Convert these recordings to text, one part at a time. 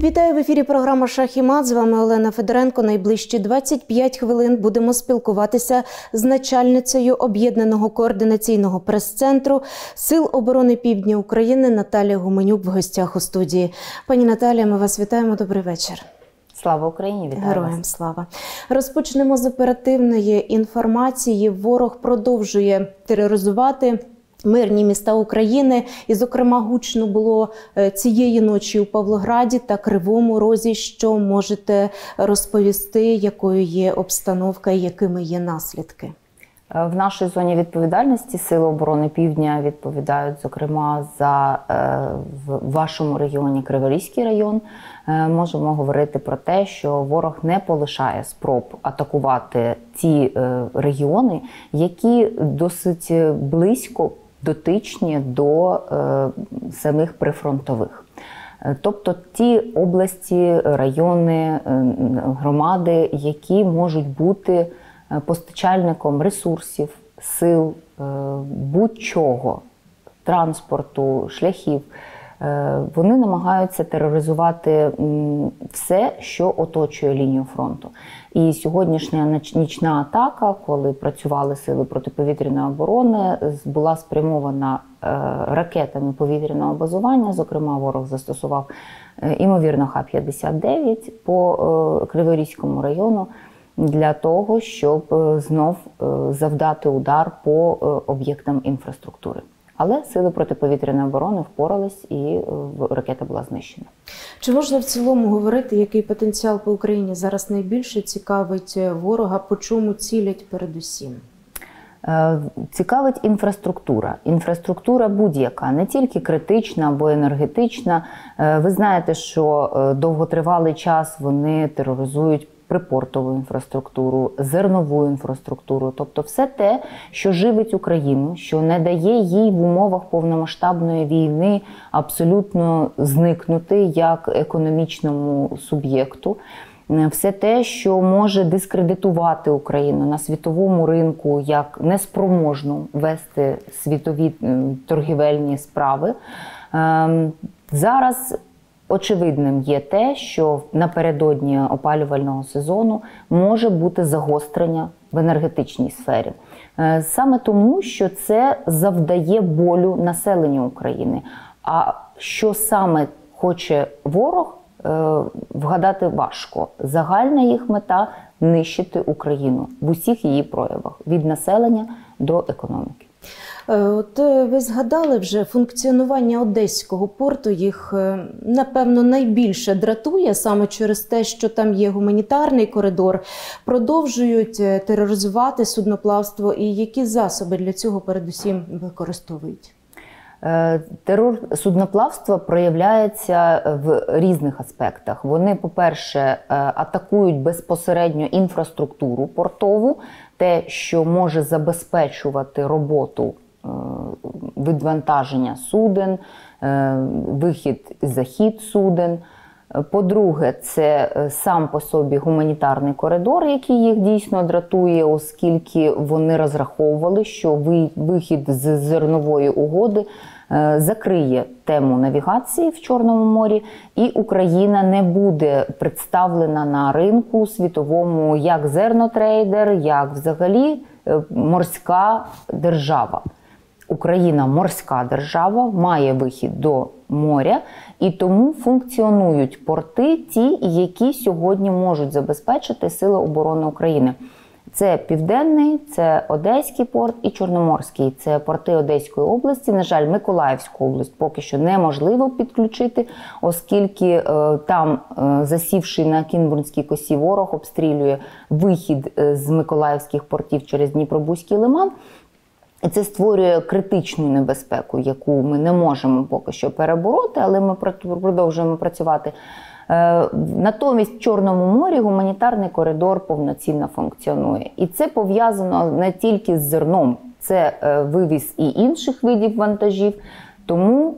Вітаю в ефірі програма «Шах і мат». З вами Олена Федоренко. Найближчі 25 хвилин будемо спілкуватися з начальницею Об'єднаного координаційного прес-центру Сил оборони Півдня України Наталією Гуменюк в гостях у студії. Пані Наталія, ми вас вітаємо. Добрий вечір. Слава Україні! Вітаю Героям вас. слава! Розпочнемо з оперативної інформації. Ворог продовжує тероризувати мирні міста України. І, зокрема, гучно було цієї ночі у Павлограді та Кривому Розі. Що можете розповісти, якою є обстановка і якими є наслідки? В нашій зоні відповідальності Сили оборони Півдня відповідають, зокрема, за в вашому регіоні Криворізький район. Можемо говорити про те, що ворог не полишає спроб атакувати ті регіони, які досить близько дотичні до самих прифронтових. Тобто ті області, райони, громади, які можуть бути постачальником ресурсів, сил, будь-чого, транспорту, шляхів, вони намагаються тероризувати все, що оточує лінію фронту. І сьогоднішня нічна атака, коли працювали сили протиповітряної оборони, була спрямована ракетами повітряного базування. Зокрема, ворог застосував, ймовірно, Х-59 по Криворізькому району для того, щоб знов завдати удар по об'єктам інфраструктури. Але сили протиповітряної оборони впорались і ракета була знищена. Чи можна в цілому говорити, який потенціал по Україні зараз найбільше цікавить ворога, по чому цілять передусім? Цікавить інфраструктура. Інфраструктура будь-яка, не тільки критична або енергетична. Ви знаєте, що довготривалий час вони тероризують припортову інфраструктуру, зернову інфраструктуру, тобто все те, що живить Україну, що не дає їй в умовах повномасштабної війни абсолютно зникнути як економічному суб'єкту. Все те, що може дискредитувати Україну на світовому ринку як неспроможну вести світові торгівельні справи. Зараз очевидним є те, що напередодні опалювального сезону може бути загострення в енергетичній сфері. Саме тому, що це завдає болю населенню України. А що саме хоче ворог, вгадати важко. Загальна їх мета – нищити Україну в усіх її проявах, від населення до економіки. От ви згадали вже функціонування Одеського порту, їх, напевно, найбільше дратує саме через те, що там є гуманітарний коридор, продовжують тероризувати судноплавство і які засоби для цього передусім використовують? Терор судноплавства проявляється в різних аспектах. Вони, по-перше, атакують безпосередньо інфраструктуру портову, те, що може забезпечувати роботу відвантаження суден, вихід і захід суден. По-друге, це сам по собі гуманітарний коридор, який їх дійсно дратує, оскільки вони розраховували, що вихід з зернової угоди закриє тему навігації в Чорному морі, і Україна не буде представлена на ринку світовому як зернотрейдер, як взагалі морська держава. Україна морська держава, має вихід до моря, і тому функціонують порти ті, які сьогодні можуть забезпечити Сили оборони України. Це Південний, це Одеський порт і Чорноморський. Це порти Одеської області. На жаль, Миколаївську область поки що неможливо підключити, оскільки там, засівши на Кінбурнській косі, ворог обстрілює вихід з миколаївських портів через Дніпробузький лиман. І це створює критичну небезпеку, яку ми не можемо поки що перебороти, але ми продовжуємо працювати. Натомість в Чорному морі гуманітарний коридор повноцінно функціонує. І це пов'язано не тільки з зерном, це вивіз і інших видів вантажів. Тому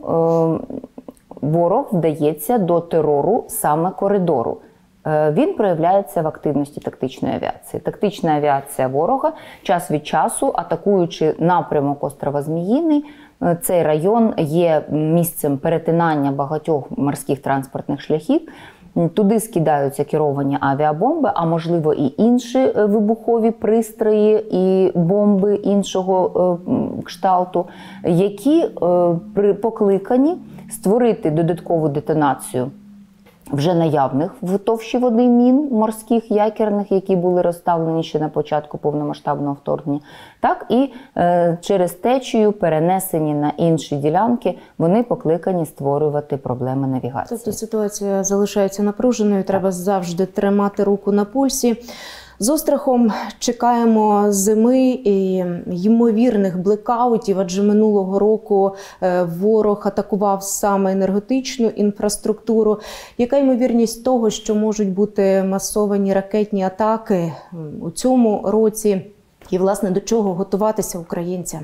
ворог вдається до терору саме коридору. Він проявляється в активності тактичної авіації. Тактична авіація ворога час від часу, атакуючи напрямок острова Зміїний, цей район є місцем перетинання багатьох морських транспортних шляхів, Туди скидаються керовані авіабомби, а можливо і інші вибухові пристрої і бомби іншого кшталту, які покликані створити додаткову детонацію вже наявних в товщі води мін морських, якірних, які були розставлені ще на початку повномасштабного вторгнення, так і через течію, перенесені на інші ділянки, вони покликані створювати проблеми навігації. Тобто ситуація залишається напруженою, треба завжди тримати руку на пульсі. З острахом чекаємо зими і ймовірних блекаутів, адже минулого року ворог атакував саме енергетичну інфраструктуру. Яка ймовірність того, що можуть бути масовані ракетні атаки у цьому році? І, власне, до чого готуватися українцям?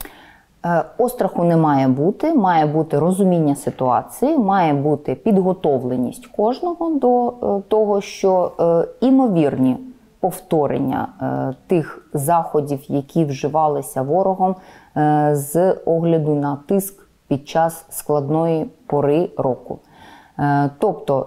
Остраху не має бути розуміння ситуації, має бути підготовленість кожного до того, що імовірні повторення тих заходів, які вживалися ворогом з огляду на тиск під час складної пори року. Тобто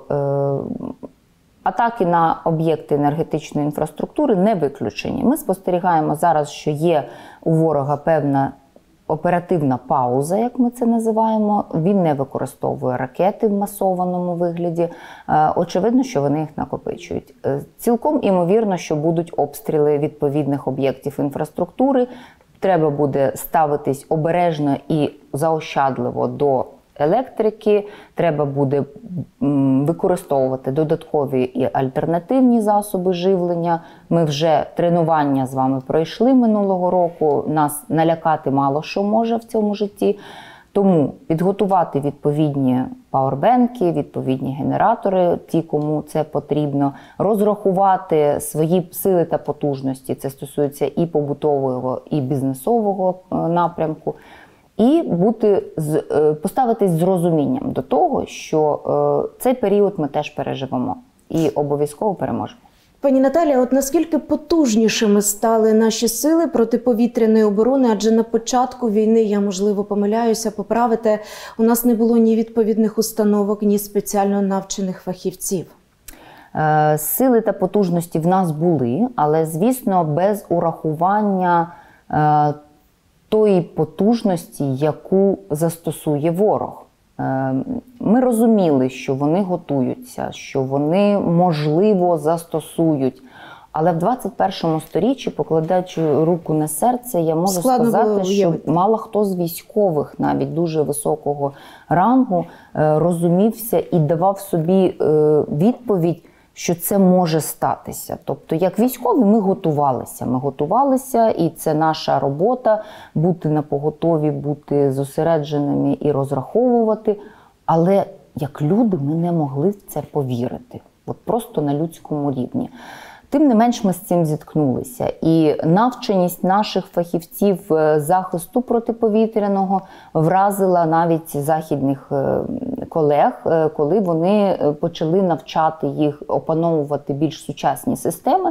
атаки на об'єкти енергетичної інфраструктури не виключені. Ми спостерігаємо зараз, що є у ворога певна оперативна пауза, як ми це називаємо. Він не використовує ракети в масованому вигляді. Очевидно, що вони їх накопичують. Цілком імовірно, що будуть обстріли відповідних об'єктів інфраструктури. Треба буде ставитись обережно і заощадливо до електрики, треба буде використовувати додаткові і альтернативні засоби живлення. Ми вже тренування з вами пройшли минулого року, нас налякати мало що може в цьому житті. Тому підготувати відповідні пауербенки, відповідні генератори, ті, кому це потрібно, розрахувати свої сили та потужності, це стосується і побутового, і бізнесового напрямку, і поставитись з розумінням до того, що цей період ми теж переживемо і обов'язково переможемо. Пані Наталія, от наскільки потужнішими стали наші сили протиповітряної оборони, адже на початку війни, я, можливо, помиляюся, поправите, у нас не було ні відповідних установок, ні спеціально навчених фахівців. Сили та потужності в нас були, але, звісно, без урахування тої потужності, яку застосує ворог. Ми розуміли, що вони готуються, що вони, можливо, застосують. Але в 21 сторіччі, покладаючи руку на серце, я можу сказати, що мало хто з військових, навіть дуже високого рангу, розумівся і давав собі відповідь, що це може статися. Тобто, як військові, ми готувалися, і це наша робота – бути напоготові, бути зосередженими і розраховувати. Але як люди ми не могли в це повірити. От просто на людському рівні. Тим не менш, ми з цим зіткнулися. І навченість наших фахівців захисту протиповітряного вразила навіть західних колег, коли вони почали навчати їх опановувати більш сучасні системи.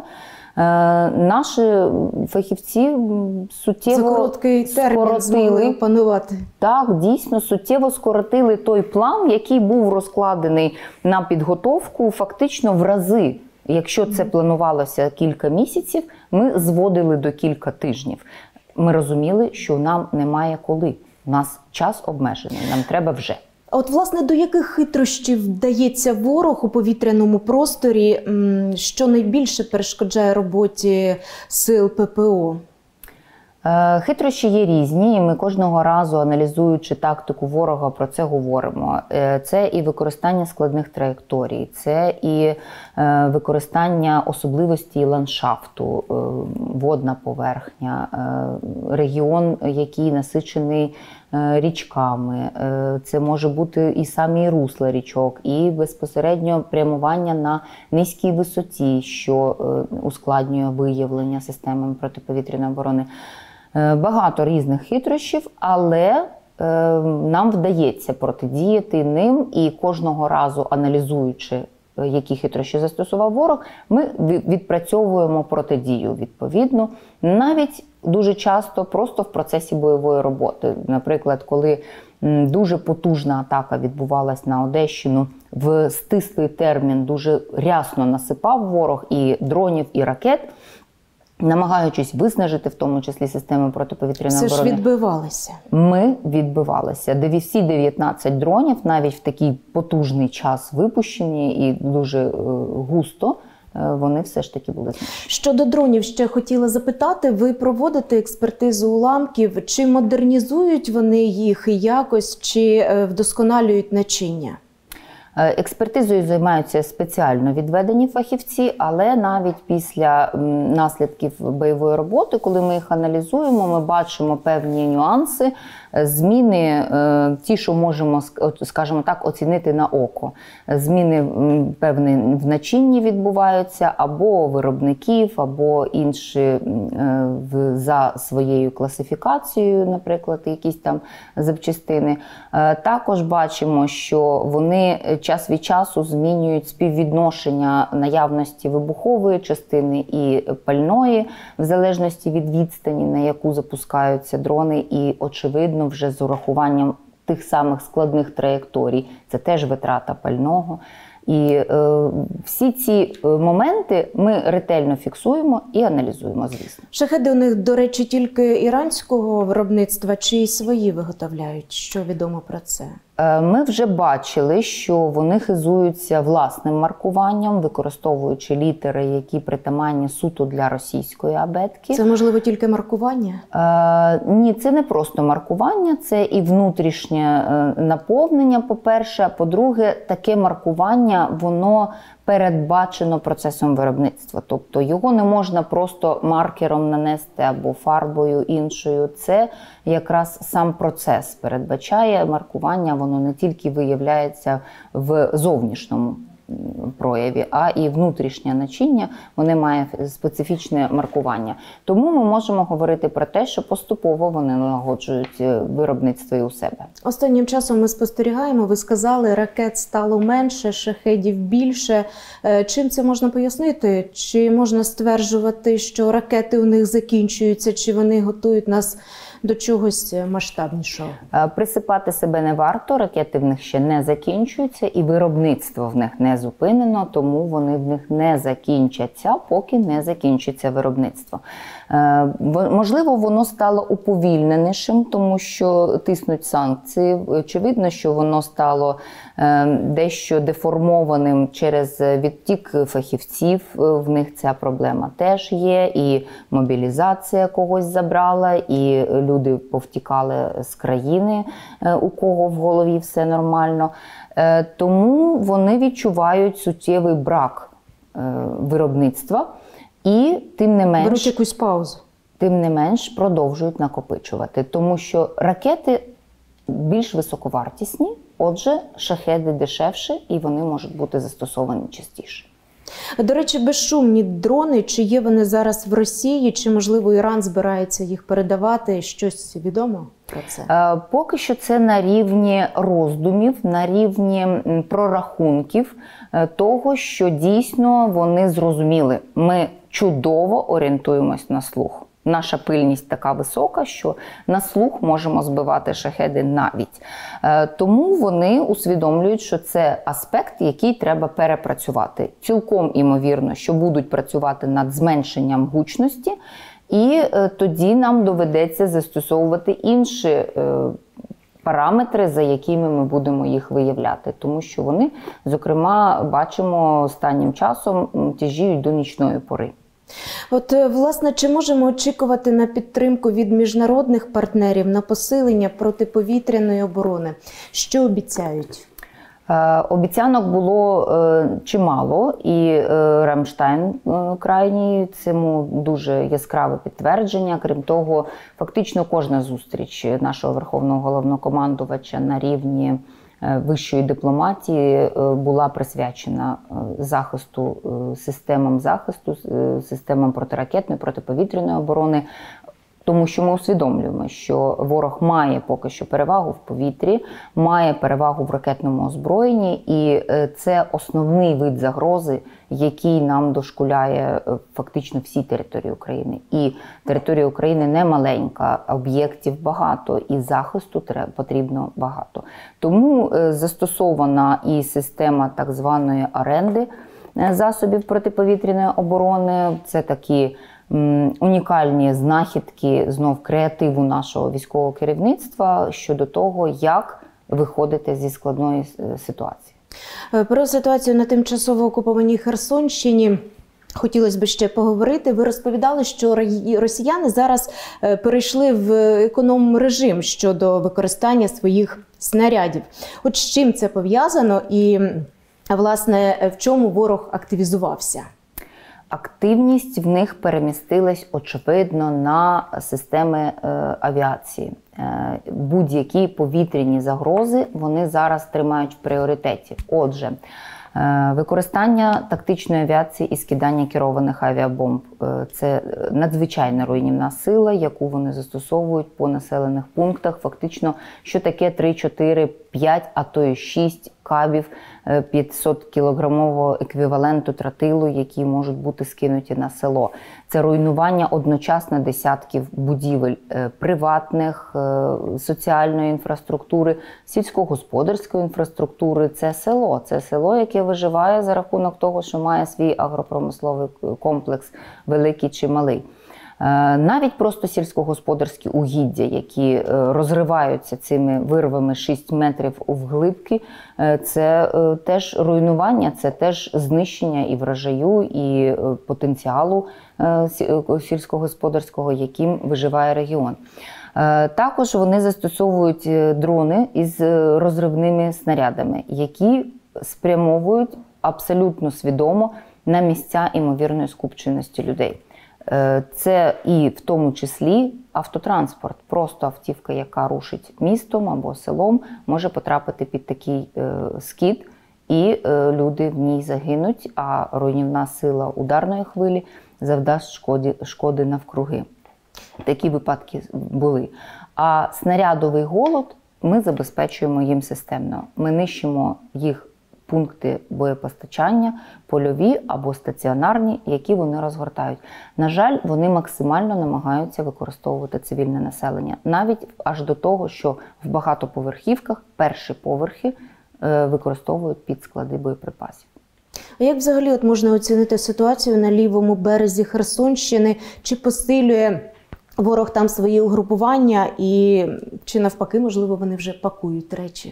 Наші фахівці суттєво за короткий термін змогли опанувати. Так, дійсно, суттєво скоротили той план, який був розкладений на підготовку фактично в рази. Якщо це планувалося кілька місяців, ми зводили до кілька тижнів. Ми розуміли, що нам немає коли. У нас час обмежений, нам треба вже. А от, власне, до яких хитрощів вдається ворог у повітряному просторі, що найбільше перешкоджає роботі сил ППО? Хитрощі є різні, і ми кожного разу, аналізуючи тактику ворога, про це говоримо. Це і використання складних траєкторій, це і використання особливостей ландшафту, водна поверхня, регіон, який насичений річками. Це може бути і самі русла річок, і безпосередньо прямування на низькій висоті, що ускладнює виявлення системами протиповітряної оборони. Багато різних хитрощів, але нам вдається протидіяти ним, і кожного разу, аналізуючи, які хитрощі застосував ворог, ми відпрацьовуємо протидію відповідно, навіть дуже часто просто в процесі бойової роботи. Наприклад, коли Дуже потужна атака відбувалась на Одещину. В стислий термін дуже рясно насипав ворог і дронів, і ракет, намагаючись виснажити, в тому числі, системи протиповітряної оборони. Все ж відбивалися. Ми відбивалися. Всі 19 дронів, навіть в такий потужний час випущені і дуже густо, вони все ж таки були знищені. Щодо дронів ще хотіла запитати, ви проводите експертизу уламків, чи модернізують вони їх якось, чи вдосконалюють начиння? Експертизою займаються спеціально відведені фахівці, але навіть після наслідків бойової роботи, коли ми їх аналізуємо, ми бачимо певні нюанси, зміни, ті, що можемо, скажімо так, оцінити на око. Зміни певні в начинні відбуваються, або виробників, або інші за своєю класифікацією, наприклад, якісь там запчастини. Також бачимо, що вони час від часу змінюють співвідношення наявності вибухової частини і пальної, в залежності від відстані, на яку запускаються дрони, і, очевидно, вже з урахуванням тих самих складних траєкторій. Це теж витрата пального. І всі ці моменти ми ретельно фіксуємо і аналізуємо, звісно. Шахеди у них, до речі, тільки іранського виробництва, чи й свої виготовляють? Що відомо про це? Ми вже бачили, що вони хизуються власним маркуванням, використовуючи літери, які притаманні суто для російської абетки. Це, можливо, тільки маркування? Ні, це не просто маркування, це і внутрішнє наповнення, по-перше. А по-друге, таке маркування, воно передбачено процесом виробництва. Тобто його не можна просто маркером нанести або фарбою іншою. Це якраз сам процес передбачає маркування, воно не тільки виявляється в зовнішньому прояві, а і внутрішнє начиння, вони мають специфічне маркування. Тому ми можемо говорити про те, що поступово вони налагоджують виробництво і у себе. Останнім часом ми спостерігаємо, ви сказали, ракет стало менше, шахедів більше. Чим це можна пояснити? Чи можна стверджувати, що ракети у них закінчуються, чи вони готують нас до чогось масштабнішого? Присипати себе не варто, ракети в них ще не закінчуються і виробництво в них не зупинено, тому вони в них не закінчаться, поки не закінчиться виробництво. Можливо, воно стало уповільненішим, тому що тиснуть санкції. Очевидно, що воно стало дещо деформованим через відтік фахівців. В них ця проблема теж є, і мобілізація когось забрала, і люди повтікали з країни, у кого в голові все нормально. Тому вони відчувають суттєвий брак виробництва. І тим не менш, беруть якусь паузу. Тим не менш продовжують накопичувати, тому що ракети більш високовартісні, отже, шахеди дешевші і вони можуть бути застосовані частіше. До речі, безшумні дрони, чи є вони зараз в Росії, чи, можливо, Іран збирається їх передавати? Щось відомо про це? Поки що це на рівні роздумів, на рівні прорахунків того, що дійсно вони зрозуміли. Ми чудово орієнтуємось на слух. Наша пильність така висока, що на слух можемо збивати шахеди навіть. Тому вони усвідомлюють, що це аспект, який треба перепрацювати. Цілком імовірно, що будуть працювати над зменшенням гучності, і тоді нам доведеться застосовувати інші параметри, за якими ми будемо їх виявляти. Тому що вони, зокрема, бачимо останнім часом, тяжіють до нічної пори. От, власне, чи можемо очікувати на підтримку від міжнародних партнерів, на посилення протиповітряної оборони? Що обіцяють? Обіцянок було чимало, і Рамштайн крайній цьому дуже яскраве підтвердження. Крім того, фактично кожна зустріч нашого Верховного Головнокомандувача на рівні вищої дипломатії була присвячена захисту, системам захисту, системам протиракетної, протиповітряної оборони. Тому що ми усвідомлюємо, що ворог має поки що перевагу в повітрі, має перевагу в ракетному озброєнні, і це основний вид загрози, який нам дошкуляє фактично всій території України. І територія України не маленька, об'єктів багато, і захисту потрібно багато. Тому застосована і система так званої оренди засобів протиповітряної оборони. Це такі унікальні знахідки, знов креативу нашого військового керівництва щодо того, як виходити зі складної ситуації. Про ситуацію на тимчасово окупованій Херсонщині хотілося б ще поговорити. Ви розповідали, що росіяни зараз перейшли в економ-режим щодо використання своїх снарядів. От з чим це пов'язано і, власне, в чому ворог активізувався? Активність в них перемістилась, очевидно, на системи авіації. Будь-які повітряні загрози вони зараз тримають в пріоритеті. Отже, використання тактичної авіації і скидання керованих авіабомб – це надзвичайно руйнівна сила, яку вони застосовують по населених пунктах. Фактично, що таке 3, 4, 5, а то й 6 кабів 500-кілограмового еквіваленту тротилу, які можуть бути скинуті на село. Це руйнування одночасно десятків будівель приватних, соціальної інфраструктури, сільськогосподарської інфраструктури. Це село, яке виживає за рахунок того, що має свій агропромисловий комплекс, великий чи малий. Навіть просто сільськогосподарські угіддя, які розриваються цими вирвами 6 метрів вглибки, це теж руйнування, це теж знищення і врожаю, і потенціалу сільськогосподарського, яким виживає регіон. Також вони застосовують дрони із розривними снарядами, які спрямовують абсолютно свідомо на місця імовірної скупченості людей. Це і в тому числі автотранспорт. Просто автівка, яка рушить містом або селом, може потрапити під такий скид, і люди в ній загинуть, а руйнівна сила ударної хвилі завдасть шкоди навкруги. Такі випадки були. А снарядовий голод ми забезпечуємо їм системно. Ми нищимо їх пункти боєпостачання, польові або стаціонарні, які вони розгортають. На жаль, вони максимально намагаються використовувати цивільне населення. Навіть аж до того, що в багатоповерхівках перші поверхи використовують під склади боєприпасів. А як взагалі можна оцінити ситуацію на лівому березі Херсонщини? Чи посилює ворог там свої угрупування і чи навпаки, можливо, вони вже пакують речі?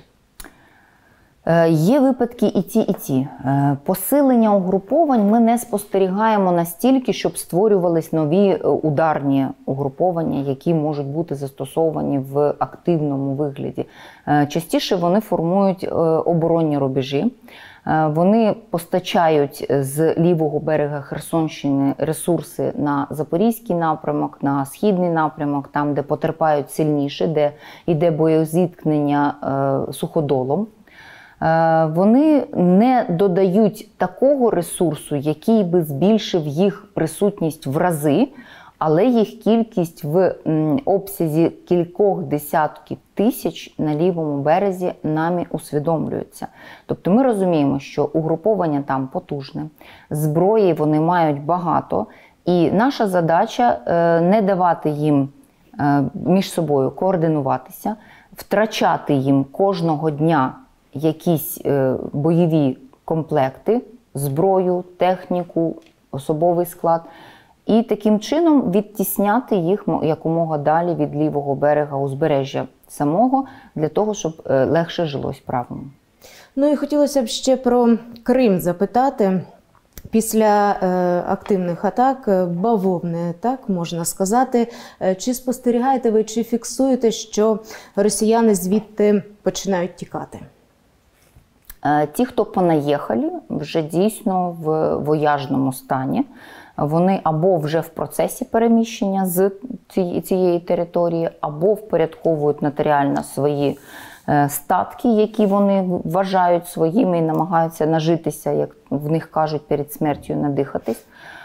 Є випадки і ті, і ті. Посилення угруповань ми не спостерігаємо настільки, щоб створювались нові ударні угруповання, які можуть бути застосовані в активному вигляді. Частіше вони формують оборонні рубежі. Вони постачають з лівого берега Херсонщини ресурси на Запорізький напрямок, на Східний напрямок, там, де потерпають сильніше, де йде боєзіткнення суходолом. Вони не додають такого ресурсу, який би збільшив їх присутність в рази, але їх кількість в обсязі кількох десятків тисяч на лівому березі нами усвідомлюється. Тобто ми розуміємо, що угруповання там потужне, зброї вони мають багато, і наша задача не давати їм між собою координуватися, втрачати їм кожного дня якісь бойові комплекти, зброю, техніку, особовий склад, і таким чином відтісняти їх якомога далі від лівого берега узбережжя самого, для того, щоб легше жилось правому. Ну і хотілося б ще про Крим запитати. Після активних атак, бавовни атак, можна сказати, чи спостерігаєте ви, чи фіксуєте, що росіяни звідти починають тікати? Ті, хто понаїхали, вже дійсно в вояжному стані. Вони або вже в процесі переміщення з цієї території, або впорядковують нотаріально свої статки, які вони вважають своїми і намагаються нажитися, як в них кажуть, перед смертю надихатись.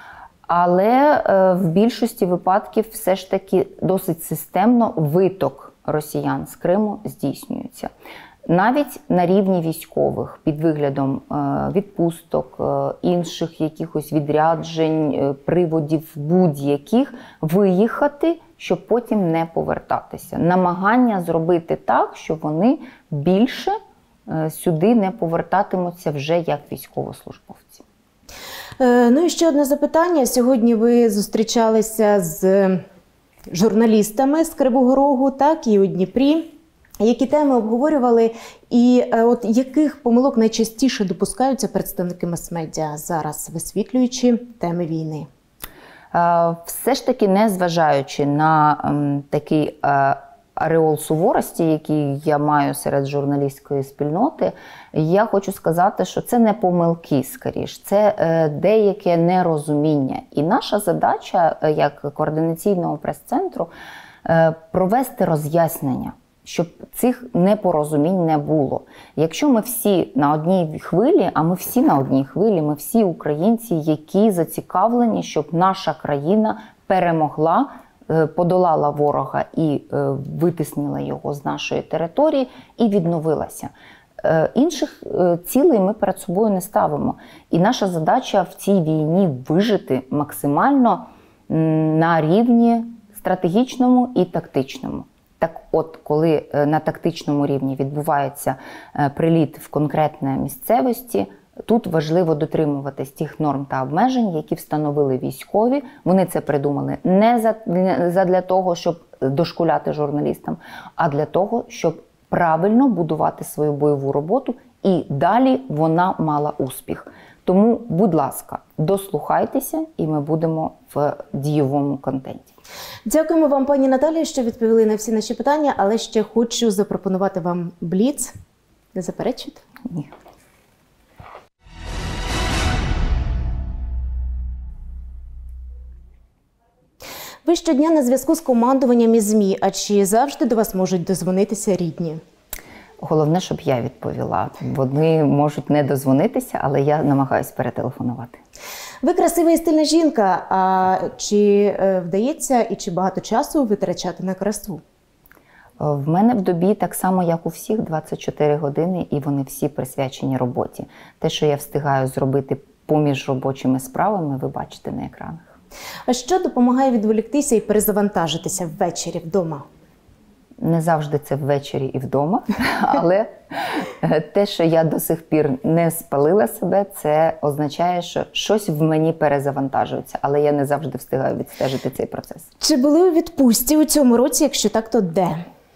Але в більшості випадків все ж таки досить системно виток росіян з Криму здійснюється. Навіть на рівні військових, під виглядом відпусток, інших якихось відряджень, приводів будь-яких, виїхати, щоб потім не повертатися. Намагання зробити так, щоб вони більше сюди не повертатимуться вже як військовослужбовці. Ну і ще одне запитання. Сьогодні ви зустрічалися з журналістами з Кривого Рогу, так, і у Дніпрі. Які теми обговорювали і от яких помилок найчастіше допускаються представники мас-медіа зараз, висвітлюючи теми війни? Все ж таки, незважаючи на такий ареол суворості, який я маю серед журналістської спільноти, я хочу сказати, що це не помилки, скоріш, це деяке нерозуміння. І наша задача, як координаційного прес-центру, провести роз'яснення, щоб цих непорозумінь не було. Якщо ми всі на одній хвилі, а ми всі на одній хвилі, ми всі українці, які зацікавлені, щоб наша країна перемогла, подолала ворога і витіснила його з нашої території і відновилася. Інших цілей ми перед собою не ставимо. І наша задача в цій війні вижити максимально на рівні стратегічному і тактичному. Так от, коли на тактичному рівні відбувається приліт в конкретне місцевості, тут важливо дотримуватись тих норм та обмежень, які встановили військові. Вони це придумали не для того, щоб дошкуляти журналістам, а для того, щоб правильно будувати свою бойову роботу і далі вона мала успіх. Тому, будь ласка, дослухайтеся і ми будемо в дієвому контенті. Дякуємо вам, пані Наталія, що відповіли на всі наші питання, але ще хочу запропонувати вам бліц. Не заперечуєте? Ні. Ви щодня на зв'язку з командуванням і ЗМІ, а чи завжди до вас можуть дозвонитися рідні? Головне, щоб я відповіла. Вони можуть не дозвонитися, але я намагаюся перетелефонувати. Ви красива і стильна жінка, а чи вдається і чи багато часу витрачати на красу? В мене в добі так само, як у всіх, 24 години, і вони всі присвячені роботі. Те, що я встигаю зробити поміж робочими справами, ви бачите на екранах. А що допомагає відволіктися і перезавантажитися ввечері вдома? Не завжди це ввечері і вдома, але те, що я до сих пір не спалила себе, це означає, що щось в мені перезавантажується, але я не завжди встигаю відстежити цей процес. Чи були у відпустці у цьому році, якщо так, то де?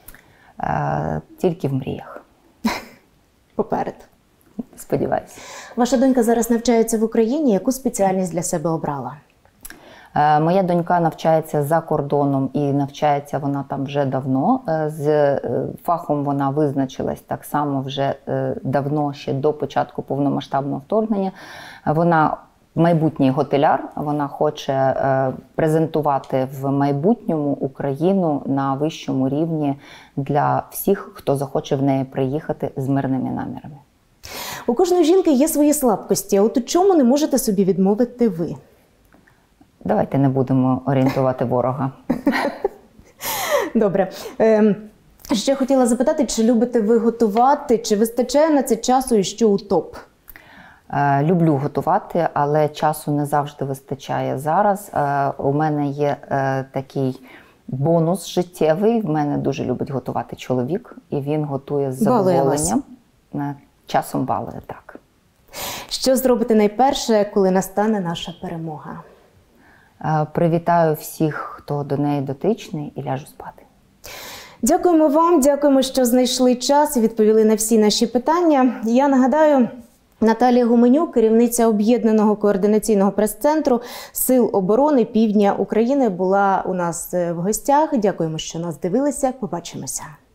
Тільки в мріях. Поперед. Сподіваюся. Ваша донька зараз навчається в Україні. Яку спеціальність для себе обрала? Моя донька навчається за кордоном і навчається вона там вже давно. З фахом вона визначилась так само вже давно, ще до початку повномасштабного вторгнення. Вона майбутній готеляр, вона хоче презентувати в майбутньому Україну на вищому рівні для всіх, хто захоче в неї приїхати з мирними намірами. У кожної жінки є свої слабкості, а от у чому не можете собі відмовити ви? Давайте не будемо орієнтувати ворога. Добре. Ще хотіла запитати, чи любите ви готувати, чи вистачає на це часу і що у топ? Люблю готувати, але часу не завжди вистачає зараз. У мене є такий бонус життєвий. В мене дуже любить готувати чоловік, і він готує з задоволенням. Часом балує, так. Що зробите найперше, коли настане наша перемога? Привітаю всіх, хто до неї дотичний, і ляжу спати. Дякуємо вам, дякуємо, що знайшли час і відповіли на всі наші питання. Я нагадаю, Наталія Гуменюк, керівниця Об'єднаного координаційного прес-центру Сил оборони Півдня України, була у нас в гостях. Дякуємо, що нас дивилися. Побачимося.